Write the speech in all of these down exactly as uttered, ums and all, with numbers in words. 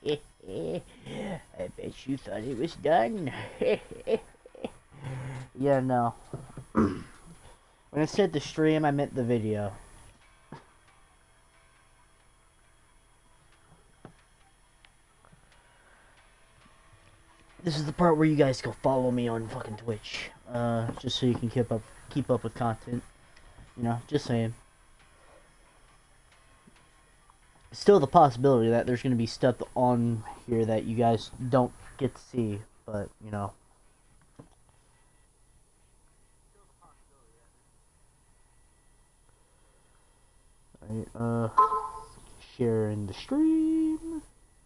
I bet you thought it was done. Yeah, no. When I said the stream, I meant the video. This is the part where you guys go follow me on fucking Twitch. Uh, just so you can keep up keep up with content. You know, just saying. Still the possibility that there's going to be stuff on here that you guys don't get to see, but, you know. Alright, uh, sharing the stream.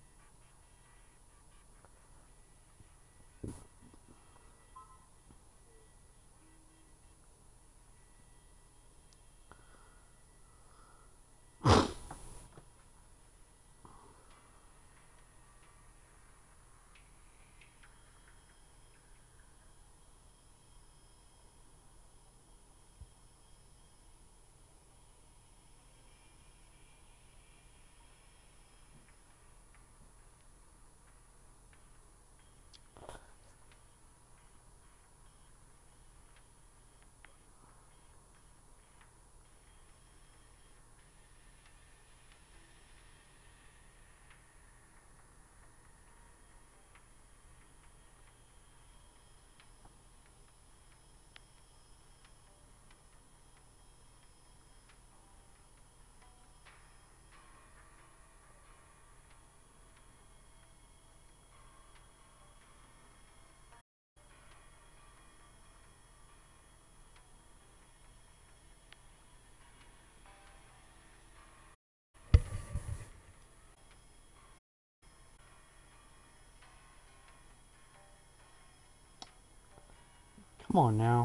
Come on now.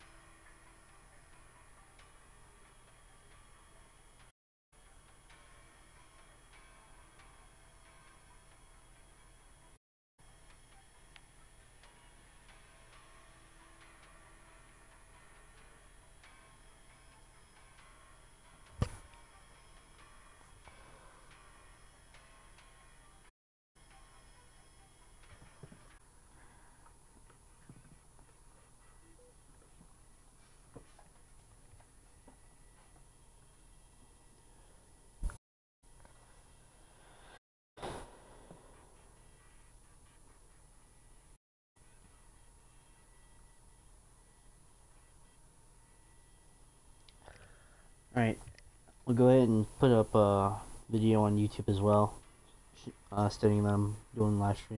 Alright, we'll go ahead and put up a video on YouTube as well, uh, stating that I'm doing live stream.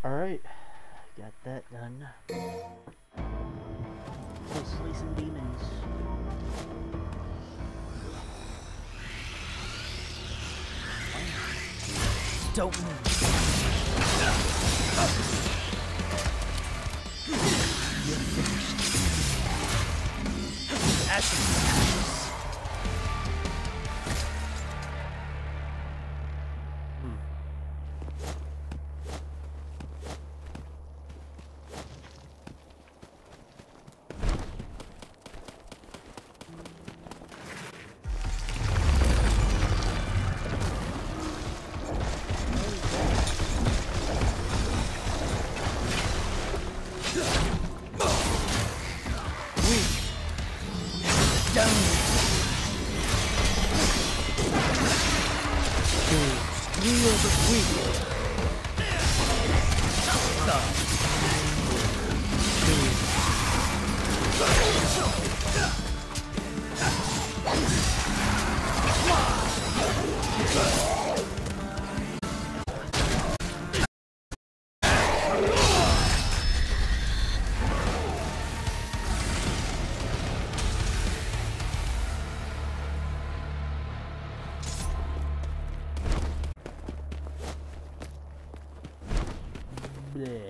Alright, got that done. Go slay some demons. Don't move. You're finished. Ashes. Bleh.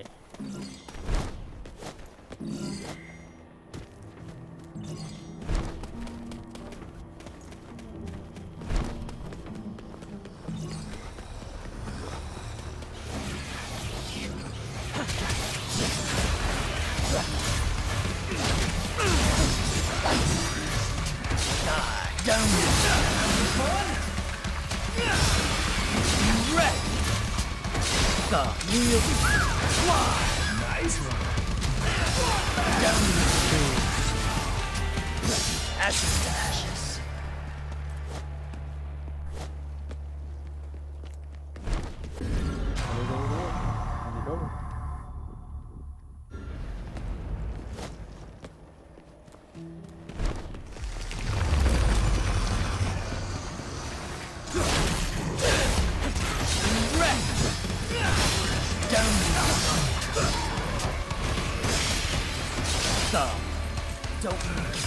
Nice one. Down to ashes to ashes. Don't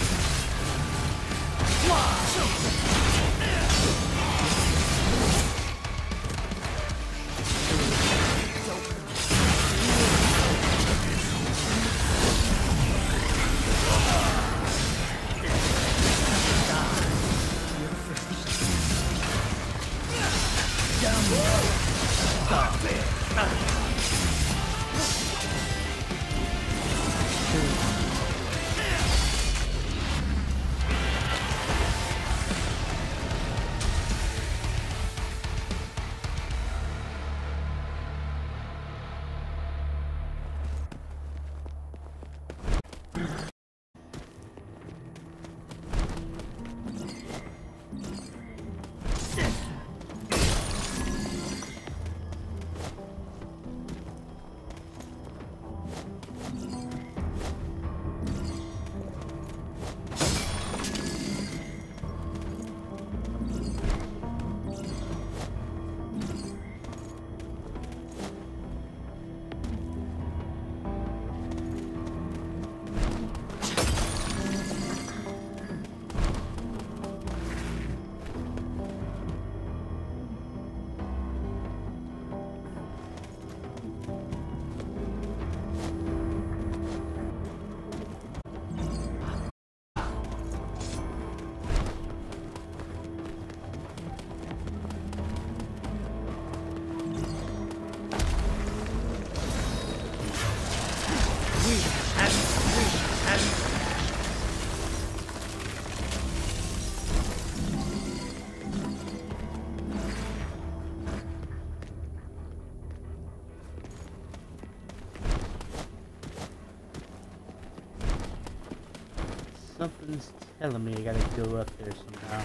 Something's telling me I gotta go up there somehow.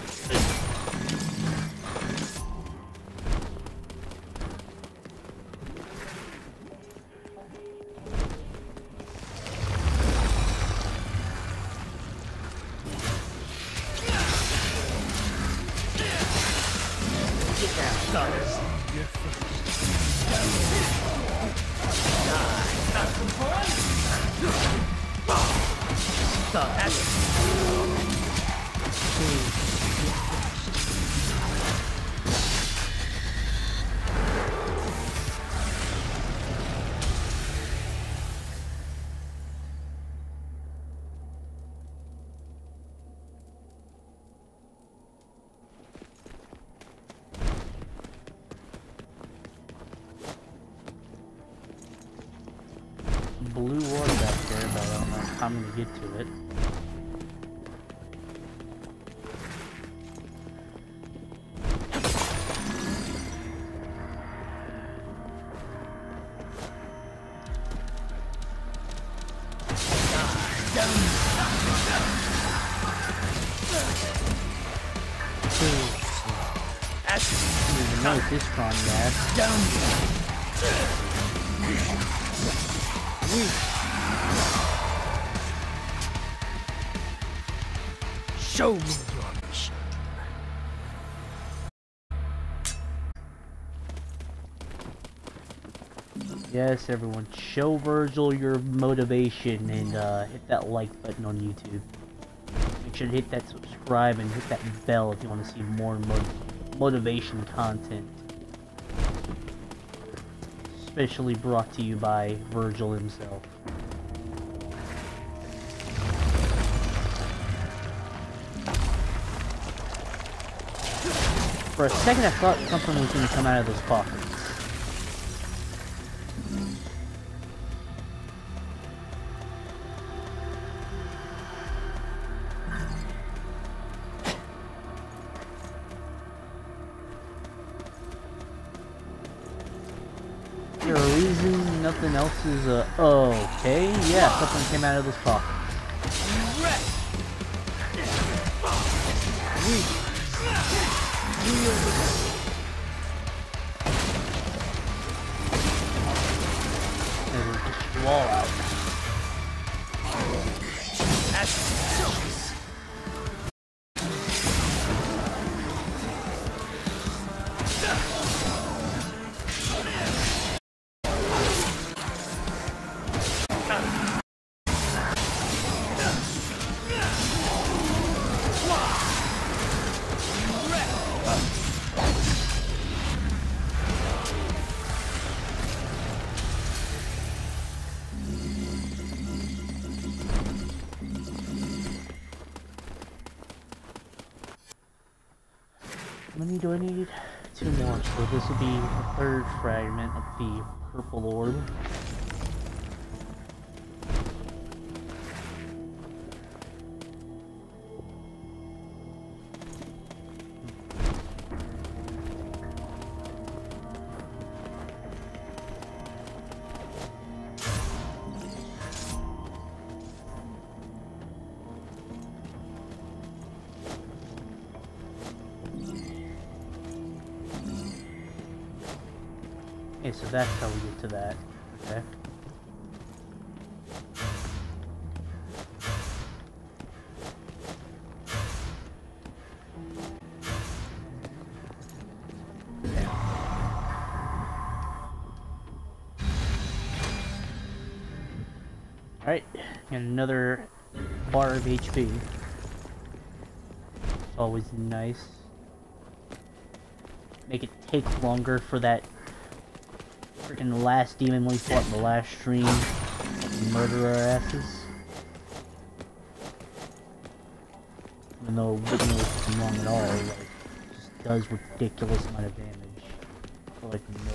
get down, stars. You're finished. Blue water back there, but I don't know how I'm gonna get to it. There's another Discron gas. Show me your machine. Yes, everyone, show Virgil your motivation and uh, hit that like button on YouTube. Make sure to hit that subscribe and hit that bell if you want to see more mo motivation content. Especially brought to you by Virgil himself. For a second I thought something was going to come out of those pockets. Is there a reason nothing else is, uh, oh, okay, yeah, something came out of those pockets. There's a wall out. How many do I need? Two more, so this will be the third fragment of the purple orb. Okay, so that's how we get to that. Okay. Okay. Alright, and another bar of H P. Always nice. Make it take longer for that freaking last demon we fought in the last stream. Murder our asses. Even though it wouldn't really come long at all, like, it just does ridiculous amount of damage. For like no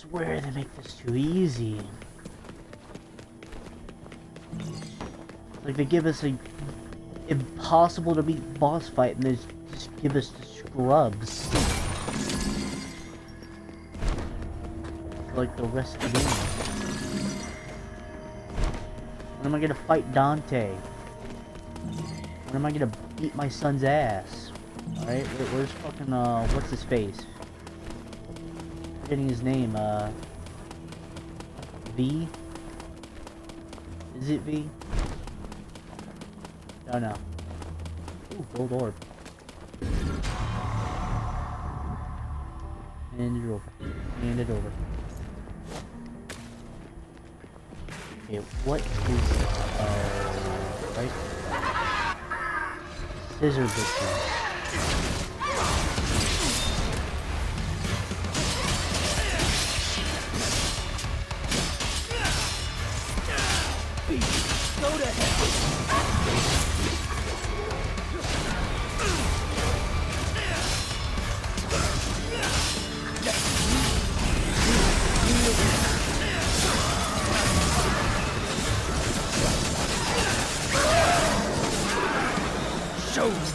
swear they make this too easy. Like they give us a impossible to beat boss fight and they just give us the scrubs. Like the rest of the game. When am I gonna fight Dante? When am I gonna beat my son's ass? Alright, where, where's fucking, uh, what's his face? Forgetting his name, uh... V? Is it V? Oh no. Ooh, gold orb. Hand it over. Hand it over. Okay, what is, uh, right? Scissor bitches. Go to hell. Show me.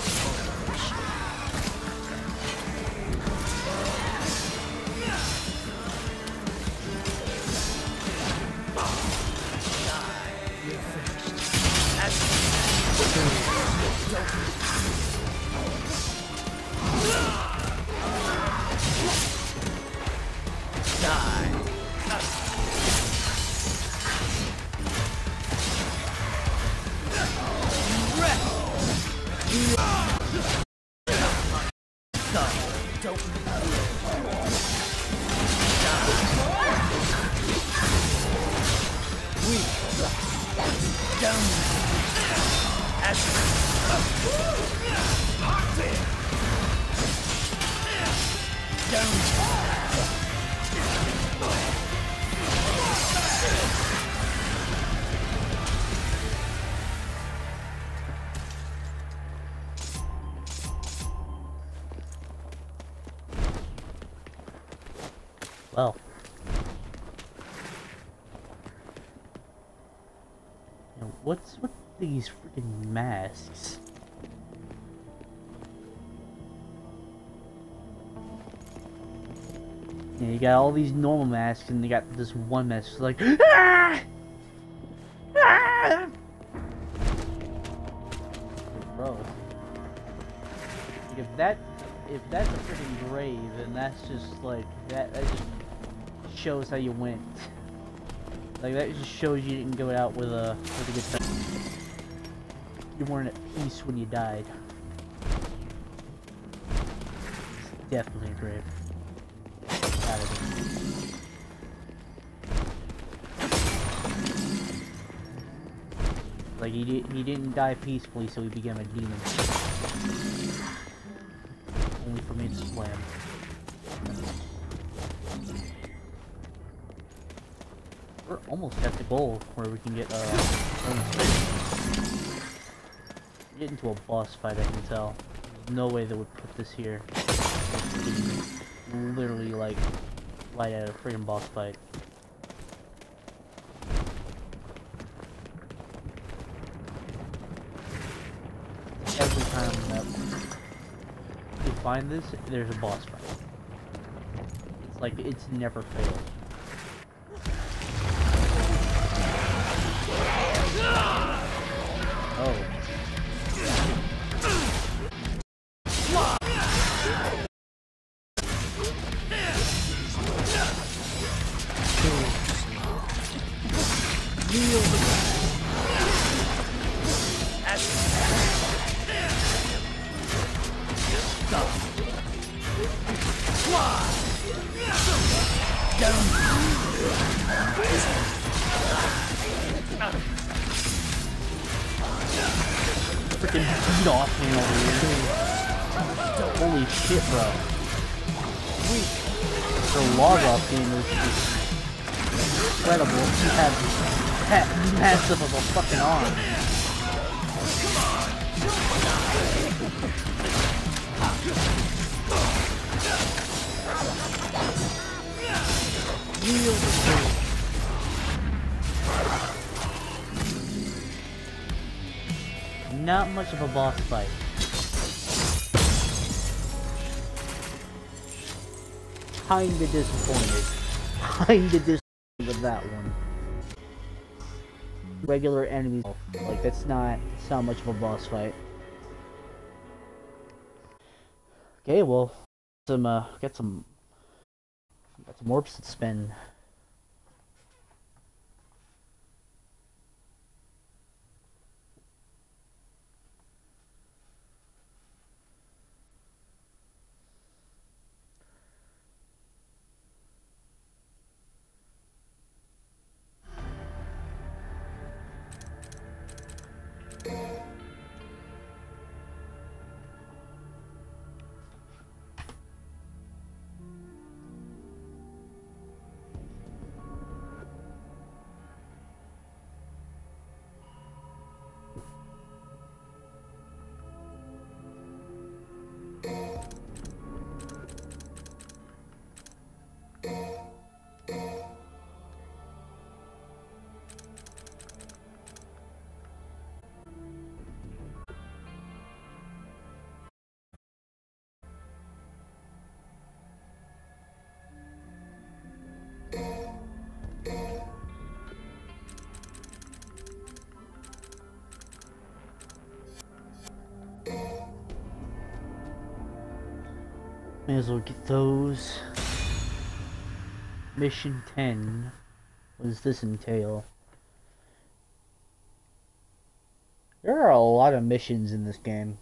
Well. Now, what's with these freaking masks? Yeah, you got all these normal masks, and you got this one mask that's like, ah! Ah! Bro, like, if that, if that's a freaking grave, then that's just like that. That just shows how you went. Like that just shows you didn't go out with a with a good time. You weren't at peace when you died. It's definitely a grave. Out of it. Like he did, he didn't die peacefully, so he became a demon. Only for me to slam. We're almost at the goal where we can get uh. Get into a boss fight. I can tell. There's no way they would put this here. Literally like right at a freaking boss fight. Every time that we find this, there's a boss fight. It's like it's never failed. Oh. Freaking beat off me over here. Holy shit, bro. The log off game is just incredible. He had that massive of a fucking arm. Wield the sword. Not much of a boss fight. Kinda disappointed. Kinda disappointed with that one. Regular enemies, like that's not, it's not much of a boss fight. Okay, well, some uh, got some, got some warps to spend. May as well get those. Mission ten. What does this entail? There are a lot of missions in this game.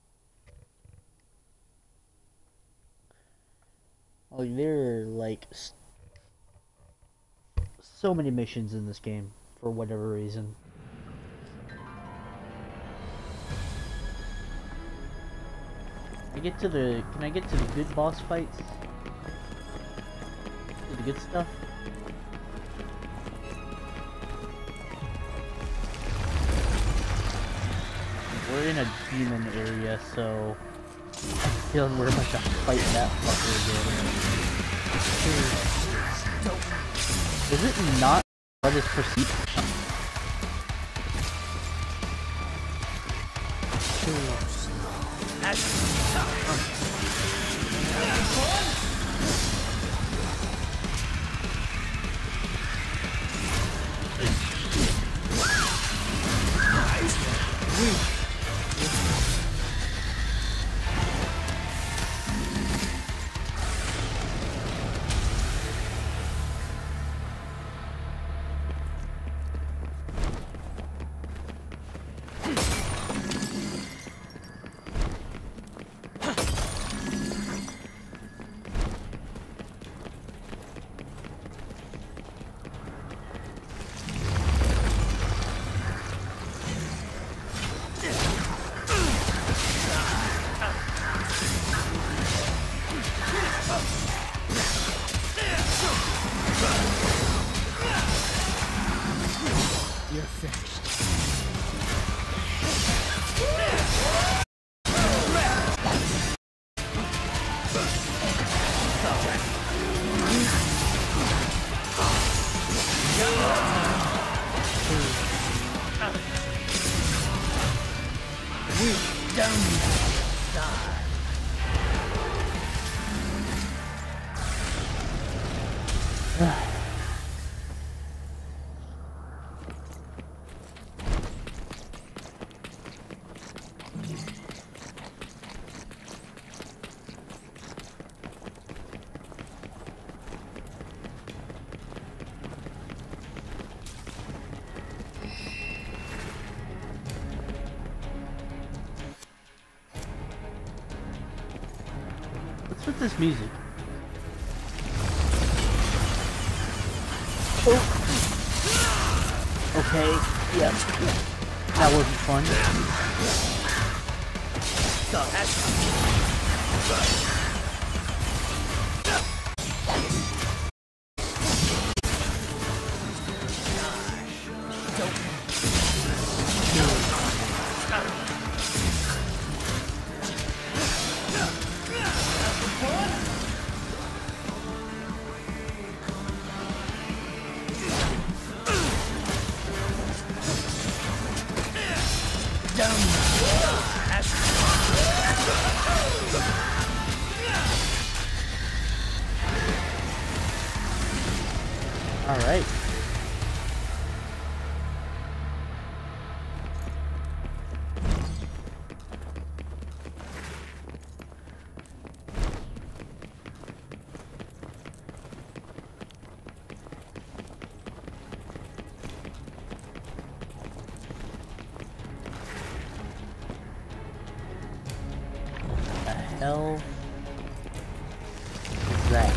Oh, there are like so many missions in this game for whatever reason. Can I get to the can I get to the good boss fights? To the good stuff? We're in a demon area, so feeling we're about to fight that fucker again. Is it not let us proceed? What's with this music? Oh. Okay, yeah. That wasn't fun. Down. All right. Hell is that?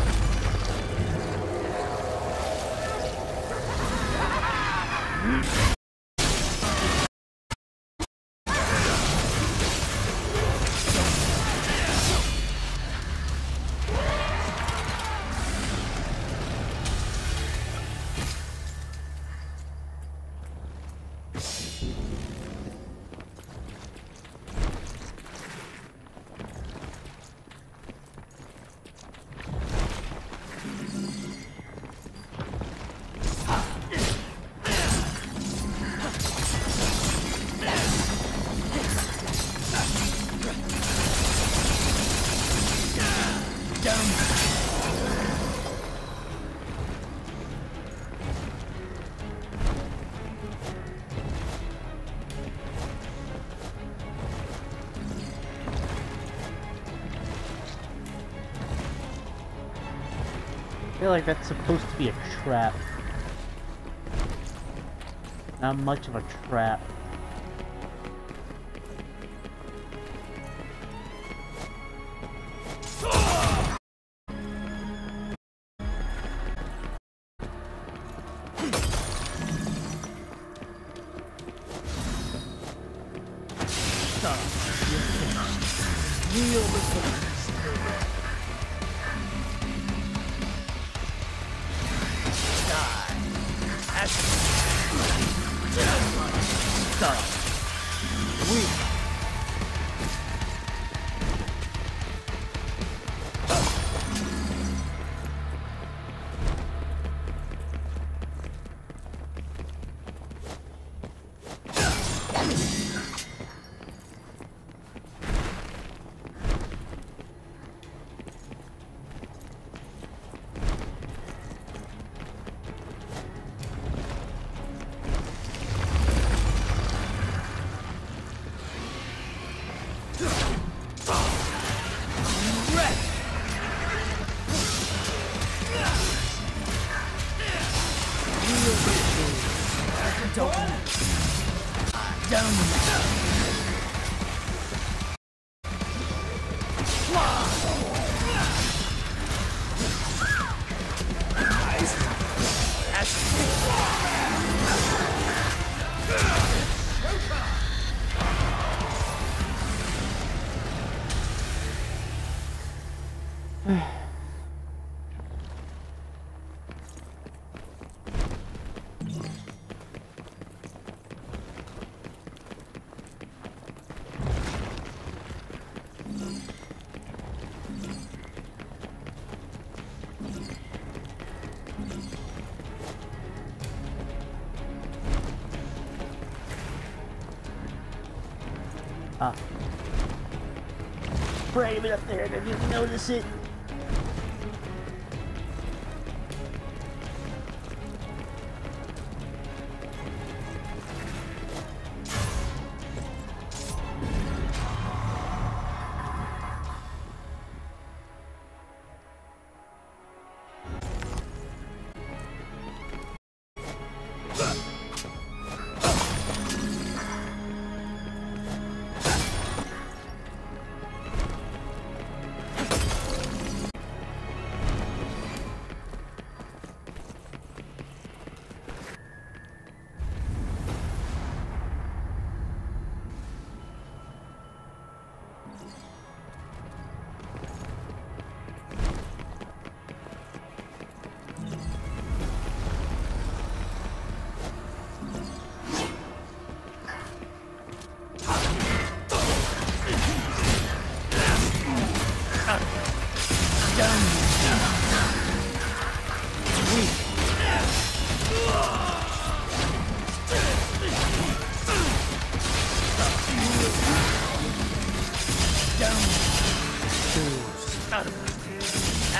I feel like that's supposed to be a trap. Not much of a trap. Ah. Frame it up there, didn't even notice it.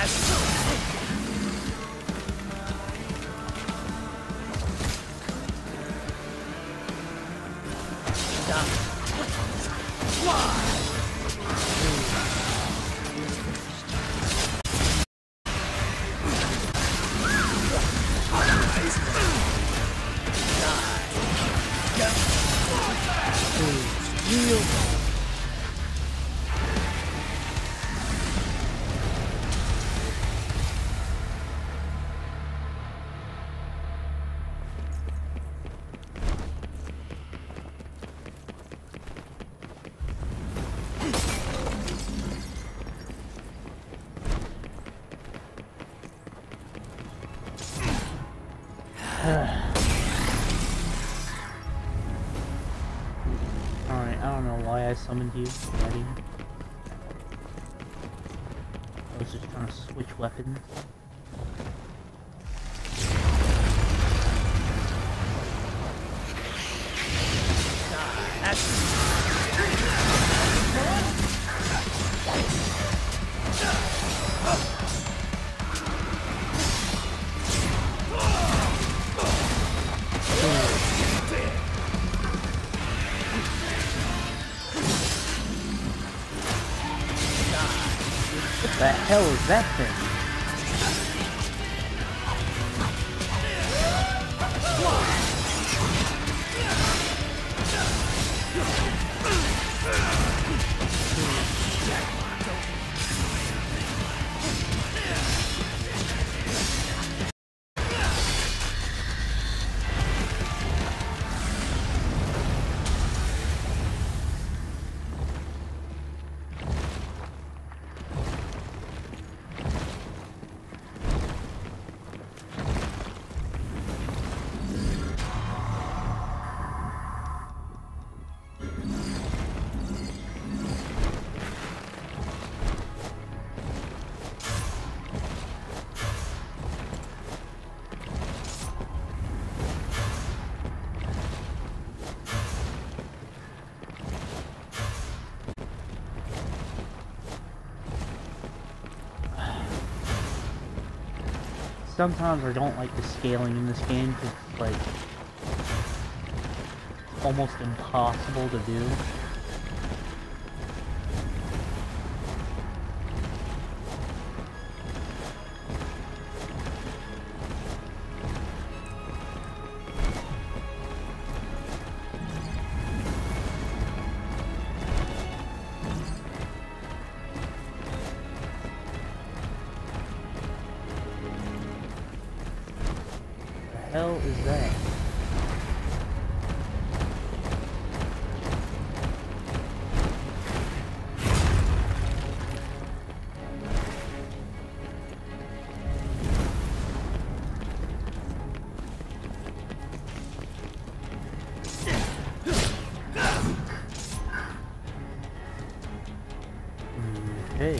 Alright, I don't know why I summoned you, buddy. I was just trying to switch weapons. What the hell is that thing? Sometimes I don't like the scaling in this game because it's like almost impossible to do. What the hell is that? Okay.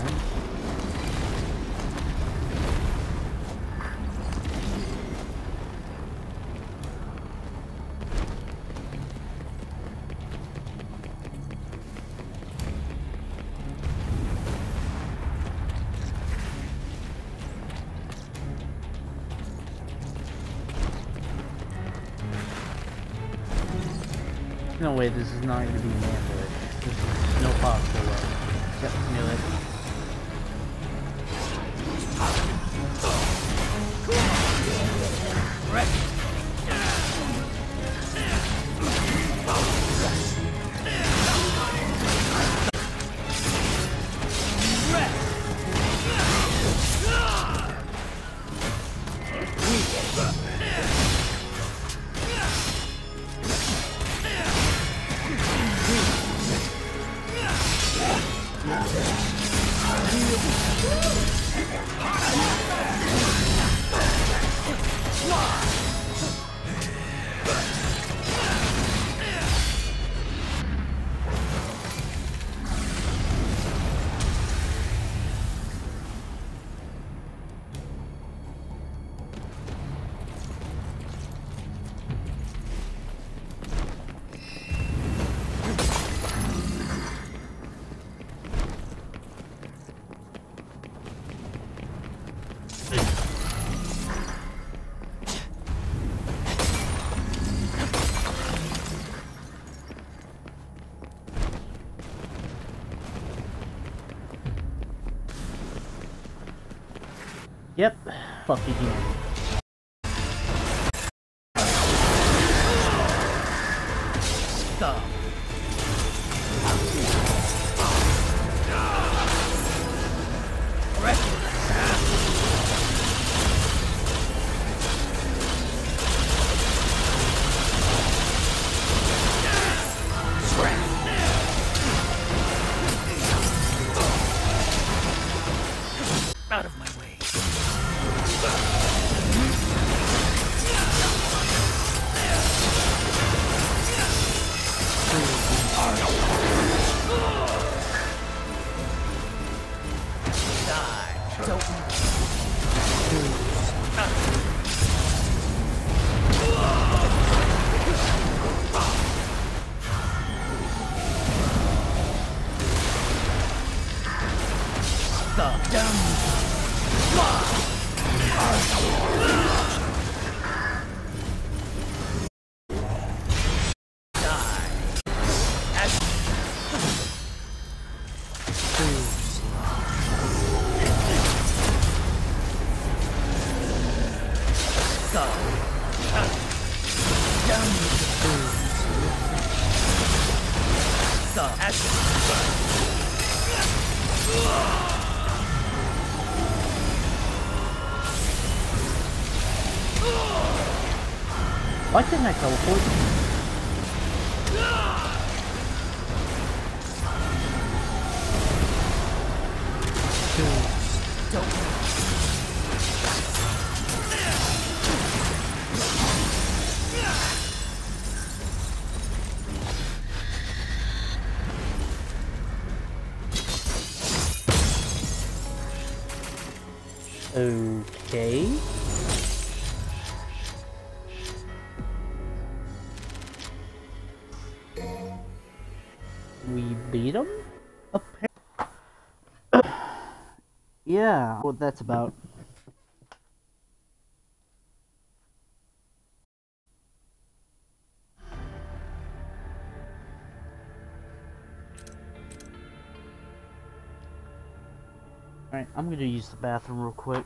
No way, this is not going to be an ambush. This is no possible way. Yep, knew it. Yep, fuck again. Stop. Out of my way. Why couldn't I teleport? Okay. We beat him? Yeah, what that's about. Alright, I'm gonna use the bathroom real quick.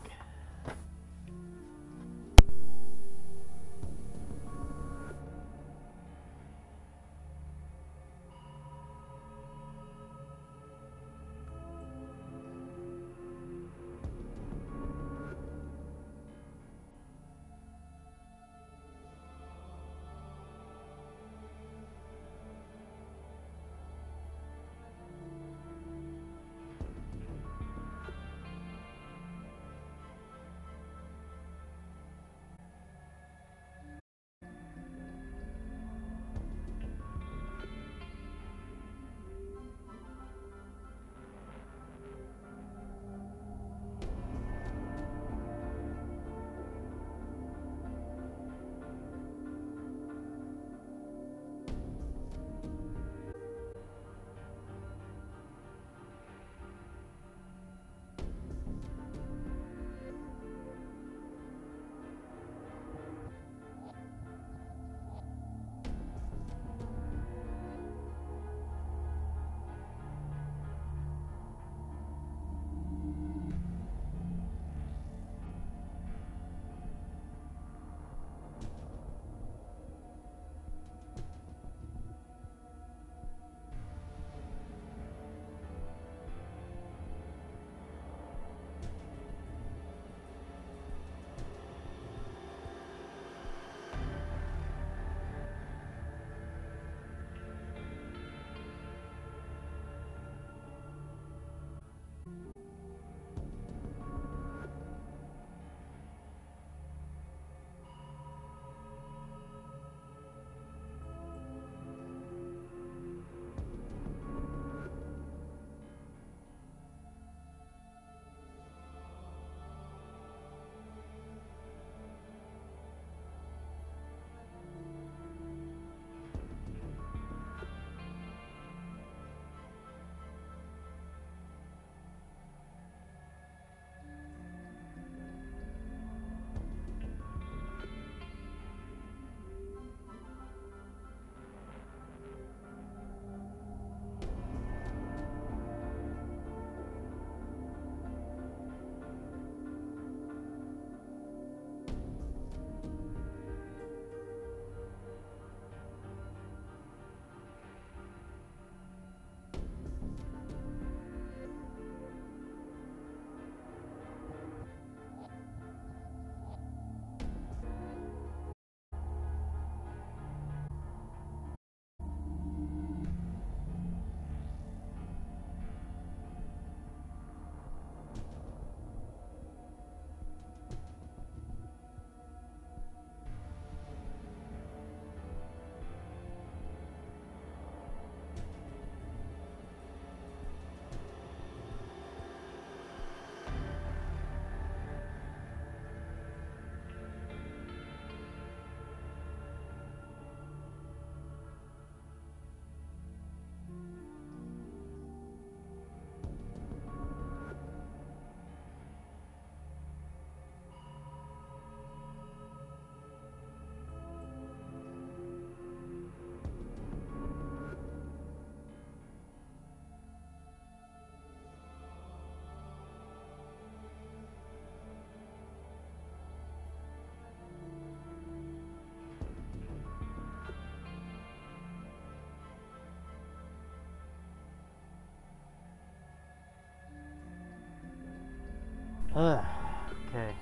Okay.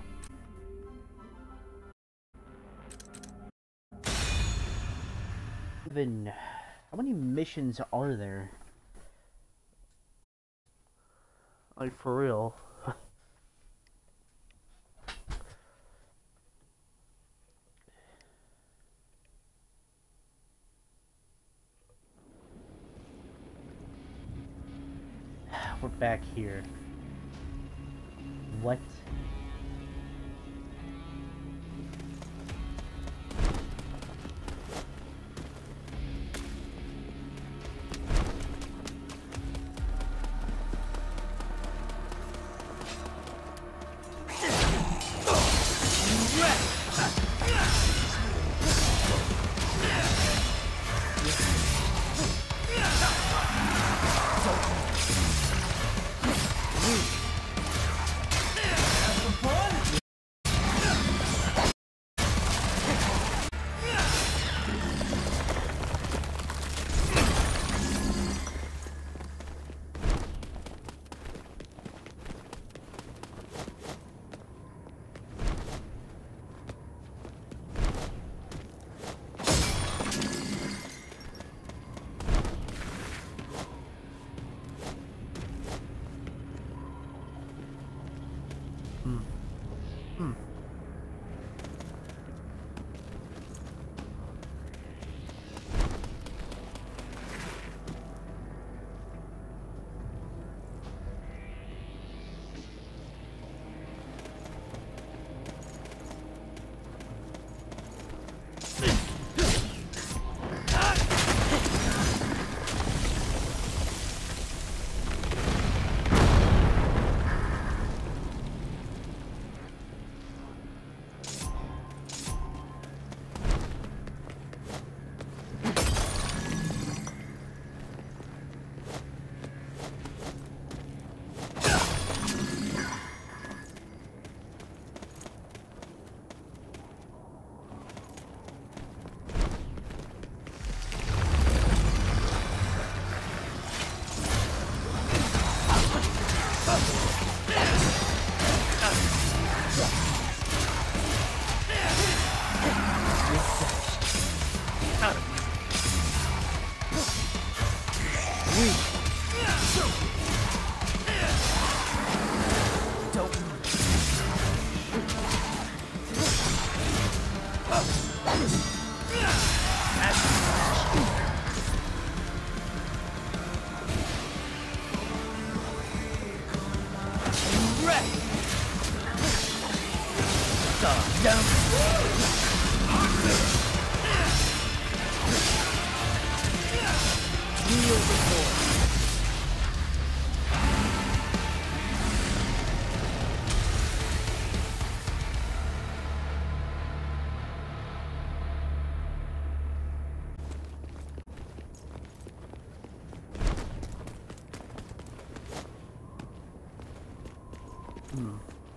Even how many missions are there? Like for real? We're back here. What? Hmm. Hmm. Hmm.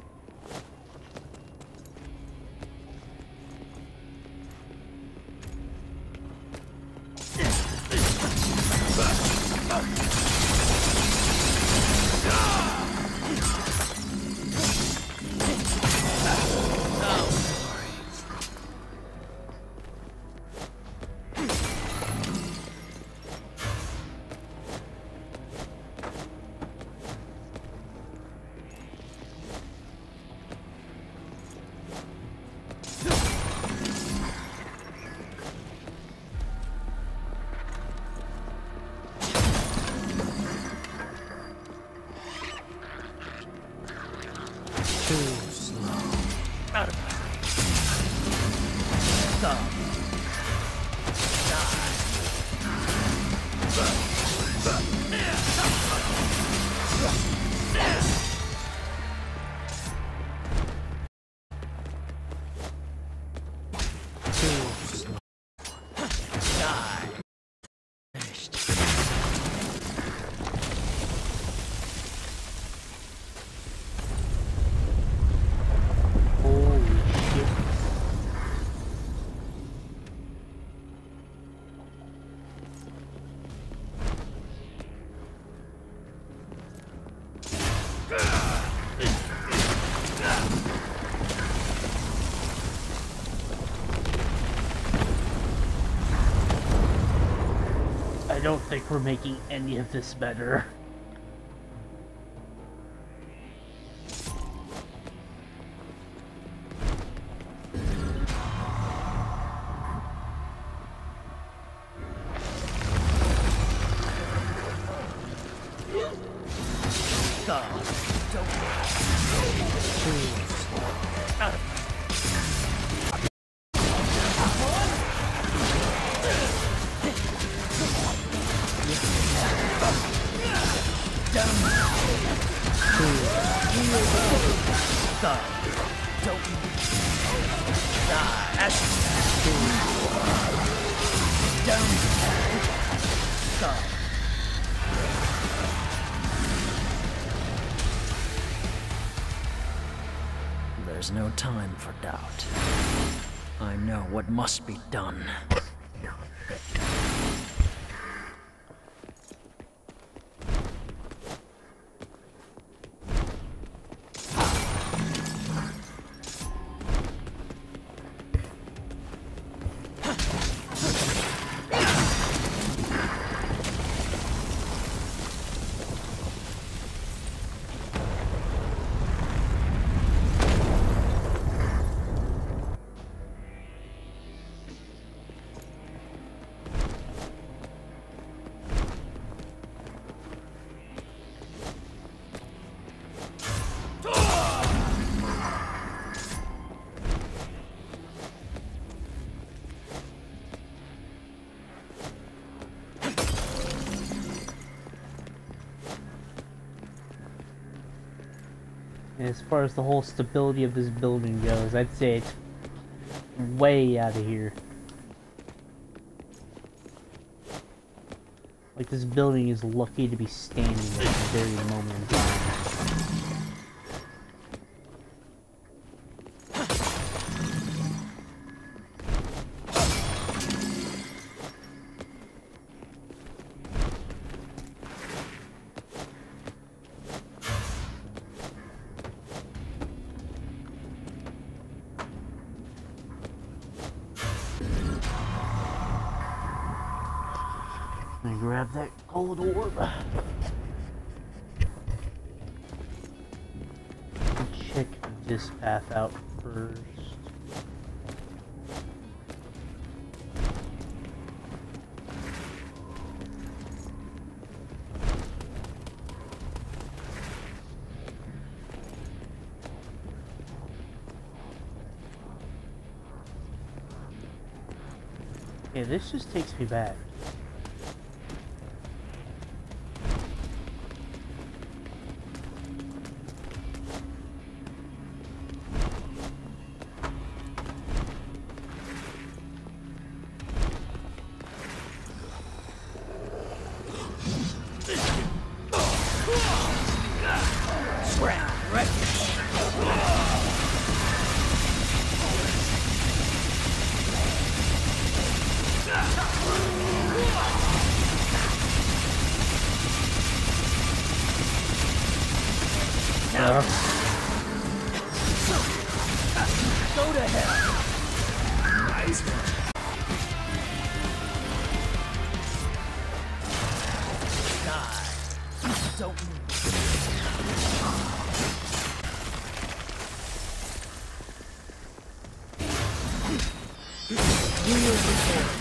Out of my way. Stop. don't think we're making any of this better. There's no time for doubt. I know what must be done. And as far as the whole stability of this building goes, I'd say it's way out of here. Like, this building is lucky to be standing at this very moment in time. Let me grab that gold orb. Check this path out first. Okay, this just takes me back. Now. Go to hell. Nice one. Die. Don't move. Real report.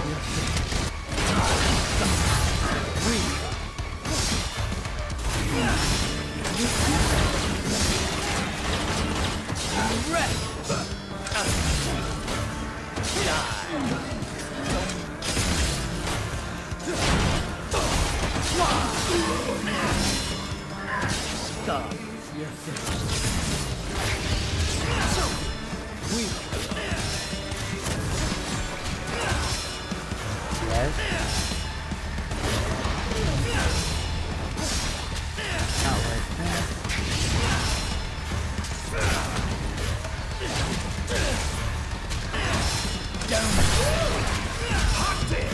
Stop. You're finished. Weak. Yes. Not like that. Down. Hot it.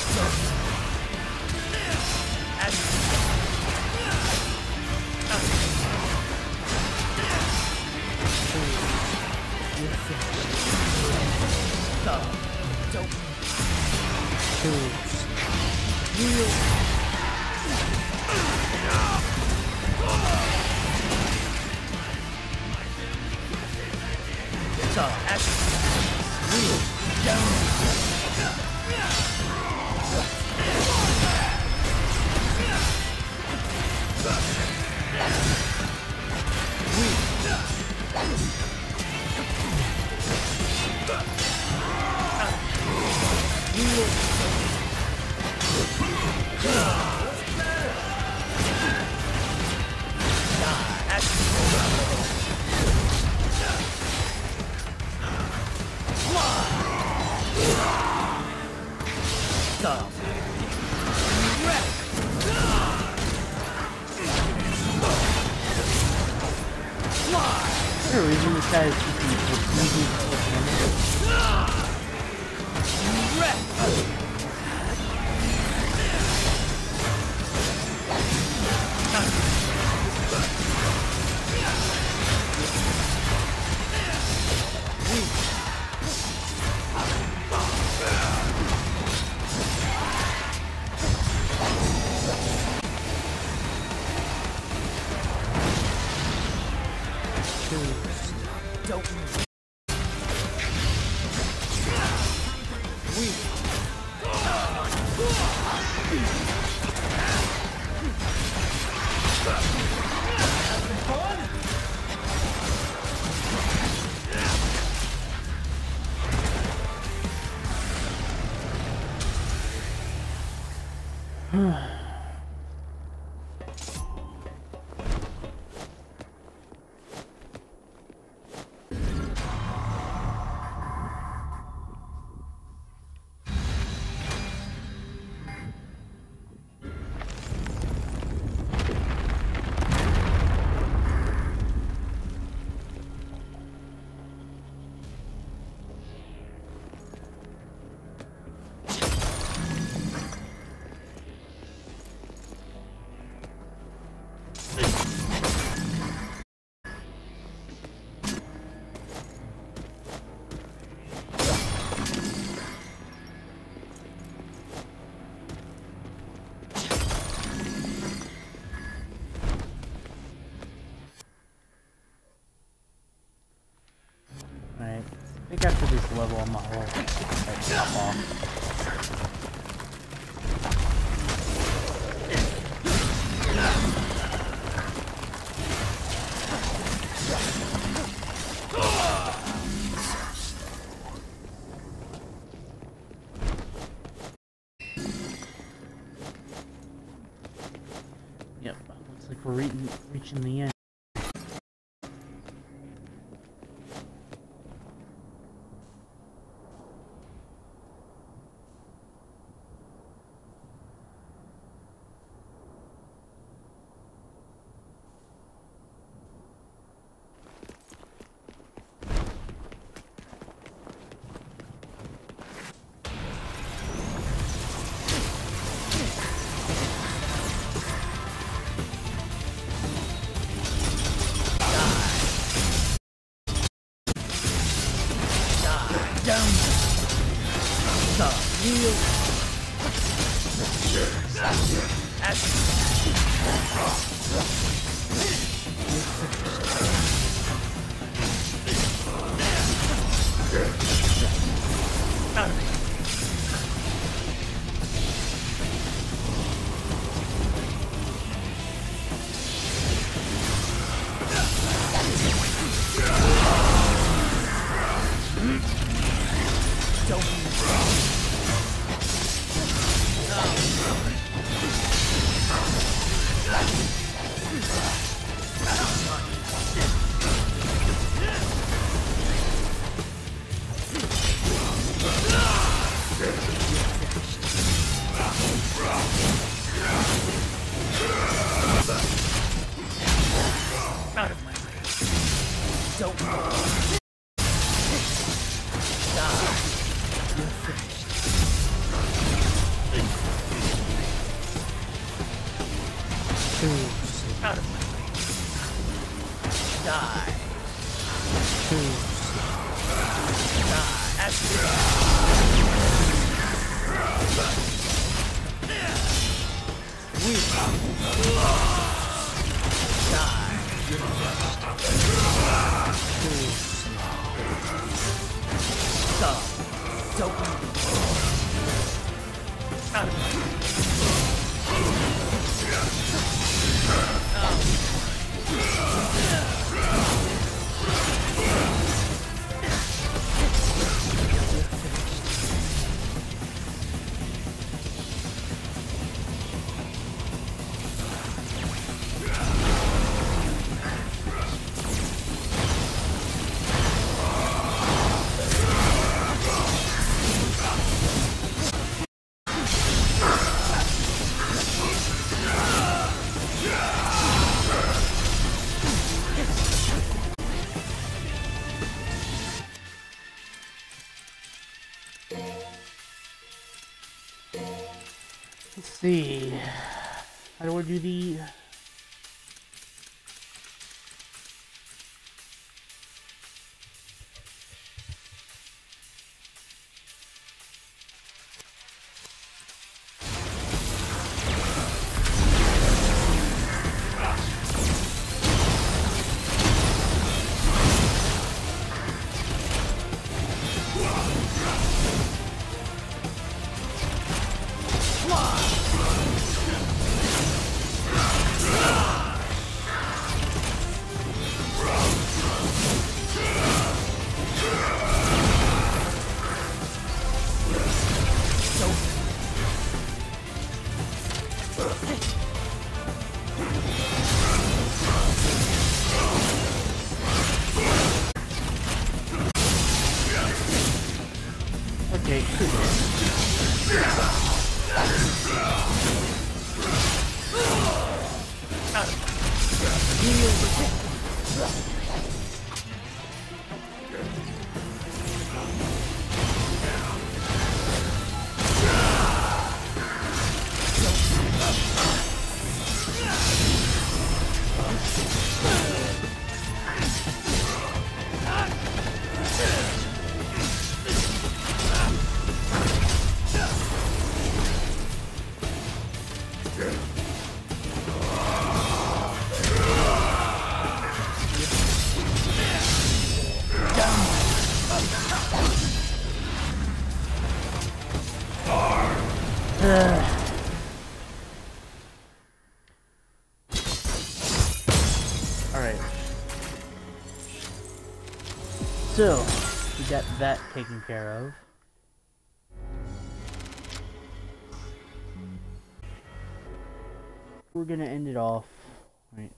Stop. Don't. Choose. Real. Stop. Action. Real. Down. Stop. Is there a reason this guy is keeping easy Don't move. Weak. Having fun? Alright, I think after this level I'm not going to top off. Yep, looks like we're re reaching the end. Down. Stop. Heal. Action. Don't move. Die. You're finished. Too soon. Out of my way. Die. Too soon. Die. Astrid. Weak. Die. Too slow. Stop. Don't move. Out of my way. Let's see. How do I do the... Okay, Alright. So, we got that taken care of. We're gonna end it off. Right.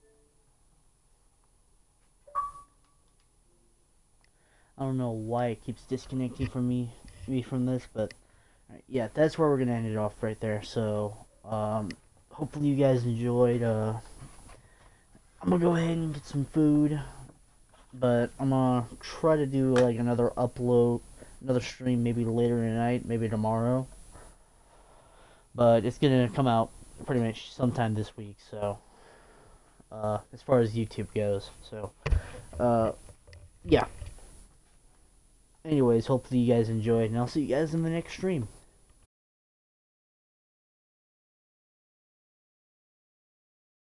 I don't know why it keeps disconnecting from me, me from this, but right, yeah, that's where we're gonna end it off right there. So, um, hopefully you guys enjoyed. Uh, I'm gonna go ahead and get some food, but I'm gonna try to do like another upload, another stream maybe later tonight, maybe tomorrow. But it's gonna come out pretty much sometime this week. So, uh, as far as YouTube goes, so, uh, yeah. Anyways, hopefully you guys enjoyed, and I'll see you guys in the next stream.